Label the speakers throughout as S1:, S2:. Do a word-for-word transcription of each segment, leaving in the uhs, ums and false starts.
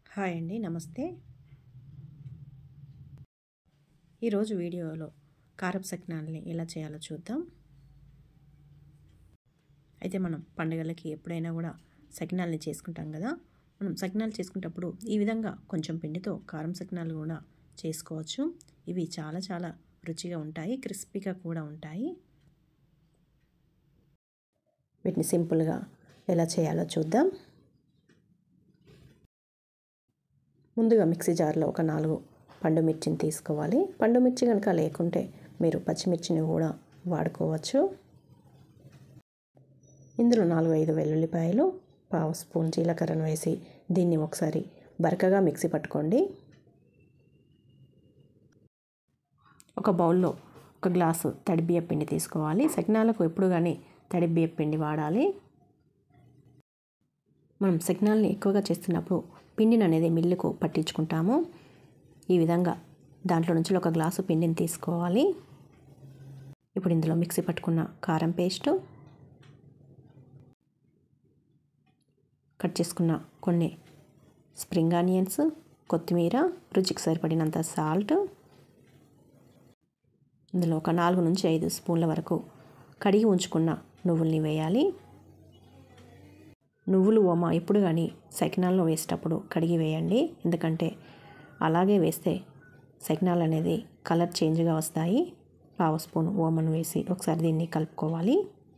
S1: Hi అండి, నమస్తే. ఈరోజు వీడియోలో కారపు సకినాలని ఎలా చేయాలో చూద్దాం. అయితే మనం పండుగలకి ఎప్పుడైనా కూడా సకినాలని చేసుకుంటాం కదా. మనం సకినాలు చేసుకునేటప్పుడు ఈ విధంగా కొంచెం పిండితో కారం సకినాలు కూడా చేసుకోవచ్చు. ఇవి చాలా చాలా రుచిగా ఉంటాయి, క్రిస్పీగా కూడా ఉంటాయి. వీటిని సింపుల్గా ఎలా చేయాలో చూద్దాం. ముందుగా మిక్సీ జార్లో ఒక నాలుగు పండు మిర్చిని తీసుకోవాలి. పండు మిర్చి కనుక లేకుంటే మీరు పచ్చిమిర్చిని కూడా వాడుకోవచ్చు. ఇందులో నాలుగు ఐదు వెల్లుల్లిపాయలు, పావు స్పూన్ జీలకర్రను వేసి దీన్ని ఒకసారి బరకగా మిక్సీ పట్టుకోండి. ఒక బౌల్లో ఒక గ్లాసు తడి బియ్యం పిండి తీసుకోవాలి. సకినాలకు ఎప్పుడు కానీ తడి బియ్యం పిండి వాడాలి. మనం సకినాలని ఎక్కువగా చేస్తున్నప్పుడు పిండిని అనేది మిల్లుకు పట్టించుకుంటాము. ఈ విధంగా దాంట్లో నుంచి ఒక గ్లాసు పిండిని తీసుకోవాలి. ఇప్పుడు ఇందులో మిక్సీ పట్టుకున్న కారం పేస్టు, కట్ చేసుకున్న కొన్ని స్ప్రింగ్ ఆనియన్స్, కొత్తిమీర, రుచికి సరిపడినంత సాల్ట్, ఇందులో ఒక నాలుగు నుంచి ఐదు స్పూన్ల వరకు కడిగి ఉంచుకున్న నువ్వుల్ని వేయాలి. నువ్వులు ఓమ ఎప్పుడు కానీ సకినాల్లో వేసేటప్పుడు కడిగి వేయండి. ఎందుకంటే అలాగే వేస్తే సకినాలు అనేది కలర్ చేంజ్గా వస్తాయి. పావు స్పూన్ ఓమను వేసి ఒకసారి దీన్ని కలుపుకోవాలి.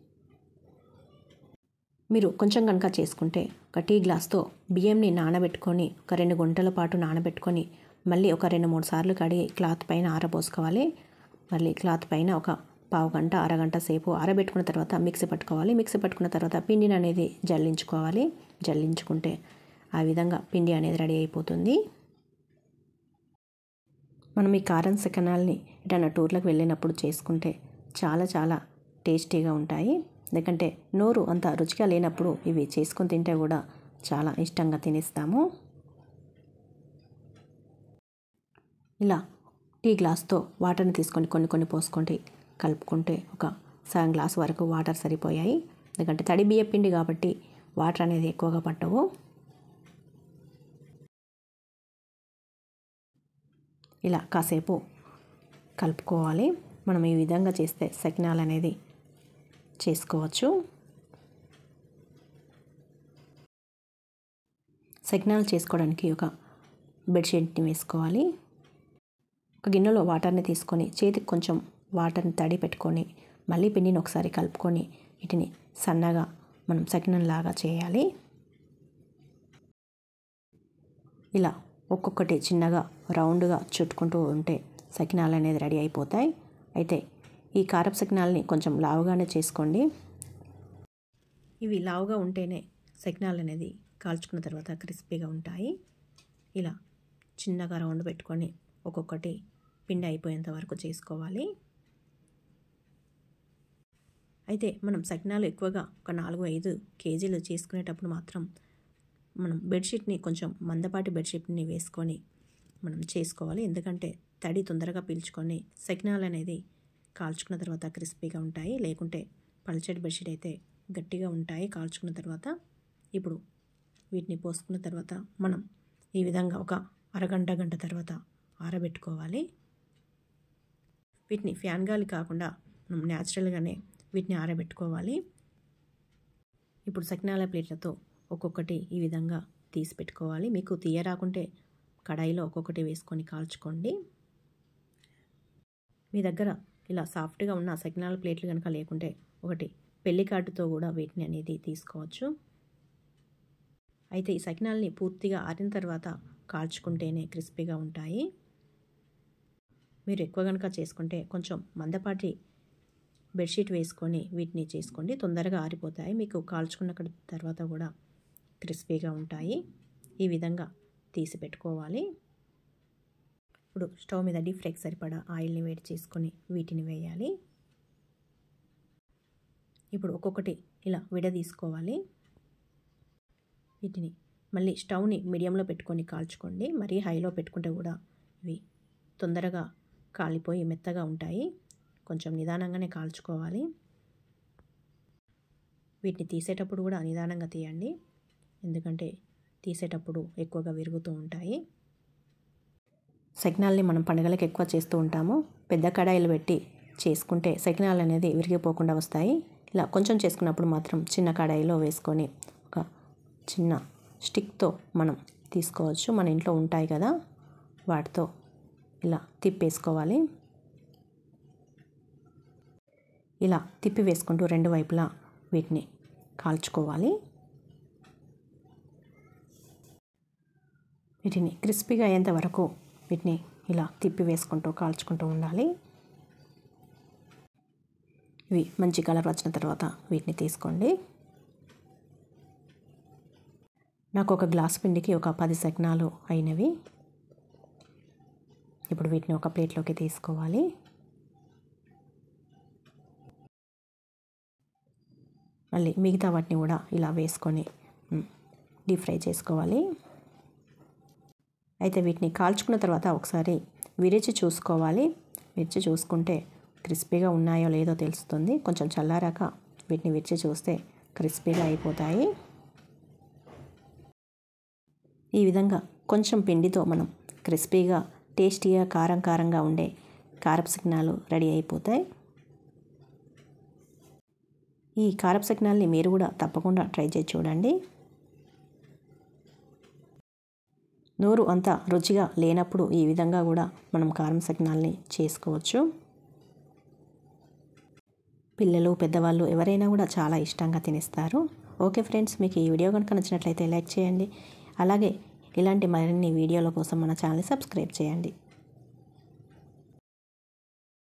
S1: మీరు కొంచెం కనుక చేసుకుంటే ఒక టీ గ్లాస్తో బియ్యంని నానబెట్టుకొని ఒక రెండు గంటల పాటు నానబెట్టుకొని మళ్ళీ ఒక రెండు మూడు సార్లు కడిగి క్లాత్ పైన ఆరబోసుకోవాలి. మళ్ళీ క్లాత్ పైన ఒక పావు గంట అరగంట సేపు ఆరబెట్టుకున్న తర్వాత మిక్సీ పట్టుకోవాలి. మిక్సీ పట్టుకున్న తర్వాత పిండిని అనేది జల్లించుకోవాలి. జల్లించుకుంటే ఆ విధంగా పిండి అనేది రెడీ అయిపోతుంది. మనం ఈ కారం సకినాల్ని ఎటైనా టూర్లకు వెళ్ళినప్పుడు చేసుకుంటే చాలా చాలా టేస్టీగా ఉంటాయి. ఎందుకంటే నోరు అంత రుచిగా లేనప్పుడు ఇవి చేసుకొని తింటే కూడా చాలా ఇష్టంగా తినేస్తాము. ఇలా టీ గ్లాస్తో వాటర్ని తీసుకొని కొన్ని కొన్ని పోసుకొని కలుపుకుంటే ఒక సగం గ్లాస్ వరకు వాటర్ సరిపోయాయి. ఎందుకంటే తడి బియ్య పిండి కాబట్టి వాటర్ అనేది ఎక్కువగా పట్టవు. ఇలా కాసేపు కలుపుకోవాలి. మనం ఈ విధంగా చేస్తే సకినాలు అనేది చేసుకోవచ్చు. సకినాలు చేసుకోవడానికి ఒక బెడ్షీట్ని వేసుకోవాలి. ఒక గిన్నెలో వాటర్ని తీసుకొని చేతికి కొంచెం వాటర్ని తడి పెట్టుకొని మళ్ళీ పిండిని ఒకసారి కలుపుకొని వీటిని సన్నగా మనం సకినంలాగా చేయాలి. ఇలా ఒక్కొక్కటి చిన్నగా రౌండ్గా చుట్టుకుంటూ ఉంటే సకినాలు అనేది రెడీ అయిపోతాయి. అయితే ఈ కారపు సకినాలని కొంచెం లావుగానే చేసుకోండి. ఇవి లావుగా ఉంటేనే సకినాలు అనేది కాల్చుకున్న తర్వాత క్రిస్పీగా ఉంటాయి. ఇలా చిన్నగా రౌండ్ పెట్టుకొని ఒక్కొక్కటి పిండి అయిపోయేంత వరకు చేసుకోవాలి. అయితే మనం సకినాలు ఎక్కువగా ఒక నాలుగు ఐదు కేజీలు చేసుకునేటప్పుడు మాత్రం మనం బెడ్షీట్ని కొంచెం మందపాటి బెడ్షీట్ని వేసుకొని మనం చేసుకోవాలి. ఎందుకంటే తడి తొందరగా పీల్చుకొని సకినాలు అనేది కాల్చుకున్న తర్వాత క్రిస్పీగా ఉంటాయి. లేకుంటే పల్చటి బెడ్షీట్ అయితే గట్టిగా ఉంటాయి కాల్చుకున్న తర్వాత. ఇప్పుడు వీటిని పోసుకున్న తర్వాత మనం ఈ విధంగా ఒక అరగంట గంట తర్వాత ఆరబెట్టుకోవాలి. వీటిని ఫ్యాన్ గాలి కాకుండా మనం న్యాచురల్గానే వీటిని ఆరబెట్టుకోవాలి. ఇప్పుడు సకినాల ప్లేట్లతో ఒక్కొక్కటి ఈ విధంగా తీసి పెట్టుకోవాలి. మీకు తీయ రాకుంటే కడాయిలో ఒక్కొక్కటి వేసుకొని కాల్చుకోండి. మీ దగ్గర ఇలా సాఫ్ట్గా ఉన్న సకినాల ప్లేట్లు కనుక లేకుంటే ఒకటి పెళ్లికాటుతో కూడా వీటిని అనేది తీసుకోవచ్చు. అయితే ఈ సకినాల్ని పూర్తిగా ఆరిన తర్వాత కాల్చుకుంటేనే క్రిస్పీగా ఉంటాయి. మీరు ఎక్కువ కనుక చేసుకుంటే కొంచెం మందపాటి బెడ్షీట్ వేసుకొని వీటిని చేసుకోండి. తొందరగా ఆరిపోతాయి. మీకు కాల్చుకున్న తర్వాత కూడా క్రిస్పీగా ఉంటాయి. ఈ విధంగా తీసి పెట్టుకోవాలి. ఇప్పుడు స్టవ్ మీద డీప్ ఫ్రైకి సరిపడా ఆయిల్ని వేడి చేసుకొని వీటిని వేయాలి. ఇప్పుడు ఒక్కొక్కటి ఇలా విడదీసుకోవాలి. వీటిని మళ్ళీ స్టవ్ని మీడియంలో పెట్టుకొని కాల్చుకోండి. మరీ హైలో పెట్టుకుంటే కూడా ఇవి తొందరగా కాలిపోయి మెత్తగా ఉంటాయి. కొంచెం నిదానంగానే కాల్చుకోవాలి. వీటిని తీసేటప్పుడు కూడా నిదానంగా తీయండి. ఎందుకంటే తీసేటప్పుడు ఎక్కువగా విరుగుతూ ఉంటాయి. సకినాల్ని మనం పండుగలకు ఎక్కువ చేస్తూ ఉంటాము. పెద్ద కడాయిలు పెట్టి చేసుకుంటే సకినాలు అనేది విరిగిపోకుండా వస్తాయి. ఇలా కొంచెం చేసుకున్నప్పుడు మాత్రం చిన్న కడాయిలో వేసుకొని ఒక చిన్న స్టిక్తో మనం తీసుకోవచ్చు. మన ఇంట్లో ఉంటాయి కదా, వాటితో ఇలా తిప్పేసుకోవాలి. ఇలా తిప్పి వేసుకుంటూ రెండు వైపులా వీటిని కాల్చుకోవాలి. వీటిని క్రిస్పీగా అయ్యేంత వరకు వీటిని ఇలా తిప్పి వేసుకుంటూ కాల్చుకుంటూ ఉండాలి. ఇవి మంచి కలర్ వచ్చిన తర్వాత వీటిని తీసుకోండి. నాకు ఒక గ్లాస్ పిండికి ఒక పది సకినాలు అయినవి. ఇప్పుడు వీటిని ఒక ప్లేట్లోకి తీసుకోవాలి. మళ్ళీ మిగతా వాటిని కూడా ఇలా వేసుకొని డీప్ ఫ్రై చేసుకోవాలి. అయితే వీటిని కాల్చుకున్న తర్వాత ఒకసారి విరిచి చూసుకోవాలి. విరిచి చూసుకుంటే క్రిస్పీగా ఉన్నాయో లేదో తెలుస్తుంది. కొంచెం చల్లారాక వీటిని విరిచి చూస్తే క్రిస్పీగా అయిపోతాయి. ఈ విధంగా కొంచెం పిండితో మనం క్రిస్పీగా టేస్టీగా కారం కారంగా ఉండే కారపు సకినాలు రెడీ అయిపోతాయి. ఈ కారపు సకినాల్ని మీరు కూడా తప్పకుండా ట్రై చేసి చూడండి. నోరు అంత రుచిగా లేనప్పుడు ఈ విధంగా కూడా మనం కారం సకినాల్ని చేసుకోవచ్చు. పిల్లలు పెద్దవాళ్ళు ఎవరైనా కూడా చాలా ఇష్టంగా తినేస్తారు. ఓకే ఫ్రెండ్స్, మీకు ఈ వీడియో కనుక నచ్చినట్లయితే లైక్ చేయండి. అలాగే ఇలాంటి మరిన్ని వీడియోల కోసం మన ఛానల్ని సబ్స్క్రైబ్ చేయండి.